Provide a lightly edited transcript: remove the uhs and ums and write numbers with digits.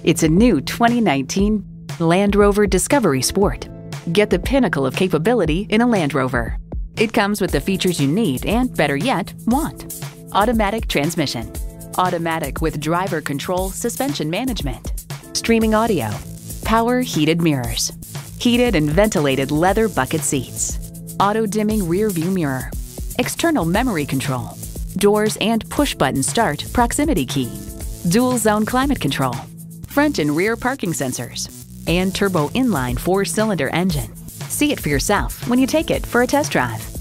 It's a new 2019 Land Rover Discovery Sport. Get the pinnacle of capability in a Land Rover. It comes with the features you need and, better yet, want. Automatic transmission. Automatic with driver control suspension management. Streaming audio. Power heated mirrors. Heated and ventilated leather bucket seats. Auto-dimming rear view mirror. External memory control. Doors and push-button start proximity key. Dual zone climate control. Front and rear parking sensors. And turbo inline 4-cylinder engine. See it for yourself when you take it for a test drive.